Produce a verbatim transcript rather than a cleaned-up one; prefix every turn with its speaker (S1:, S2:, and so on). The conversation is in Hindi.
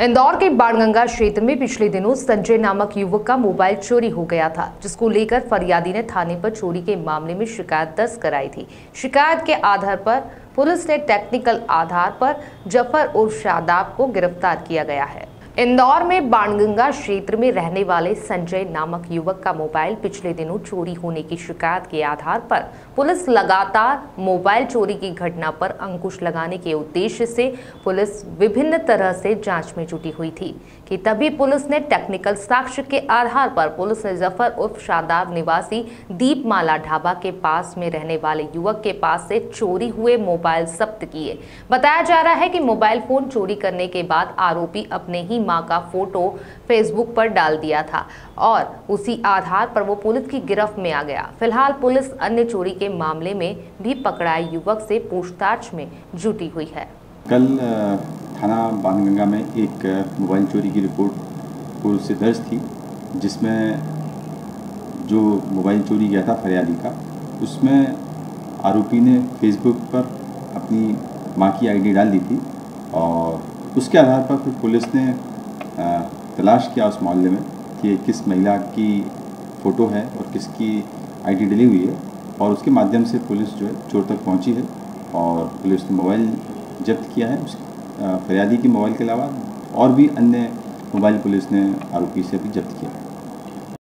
S1: इंदौर के बाणगंगा क्षेत्र में पिछले दिनों संजय नामक युवक का मोबाइल चोरी हो गया था, जिसको लेकर फरियादी ने थाने पर चोरी के मामले में शिकायत दर्ज कराई थी। शिकायत के आधार पर पुलिस ने टेक्निकल आधार पर जफर उर्फ शादाब को गिरफ्तार किया गया है। इंदौर में बाणगंगा क्षेत्र में रहने वाले संजय नामक युवक का मोबाइल पिछले दिनों चोरी होने की शिकायत के आधार पर पुलिस लगातार मोबाइल चोरी की घटना पर अंकुश लगाने के उद्देश्य से पुलिस विभिन्न तरह से जांच में जुटी हुई थी कि तभी पुलिस ने टेक्निकल साक्ष्य के आधार पर पुलिस ने जफर उर्फ शादाब निवासी दीपमाला ढाबा के पास में रहने वाले युवक के पास से चोरी हुए मोबाइल जब्त किए। बताया जा रहा है कि मोबाइल फोन चोरी करने के बाद आरोपी अपने ही मां का फोटो फेसबुक पर डाल दिया था और उसी आधार पर वो पुलिस की गिरफ्त में आ गया। फिलहाल पुलिस अन्य चोरी के मामले में भी पकड़ाए युवक से पूछताछ में जुटी हुई है।
S2: कल थाना बाणगंगा में एक मोबाइल चोरी की रिपोर्ट पुलिस से दर्ज थी, जिसमें जो मोबाइल चोरी गया था फरियादी का, उसमें आरोपी ने फेसबुक पर अपनी मां की आईडी डाल दी थी और उसके आधार पर फिर पुलिस ने तलाश किया उस मोहल्ले में कि किस महिला की फ़ोटो है और किसकी आईडी डली हुई है, और उसके माध्यम से पुलिस जो है चोर तक पहुंची है और पुलिस ने मोबाइल जब्त किया है। उस फरियादी के मोबाइल के अलावा और भी अन्य मोबाइल पुलिस ने आरोपी से भी जब्त किया।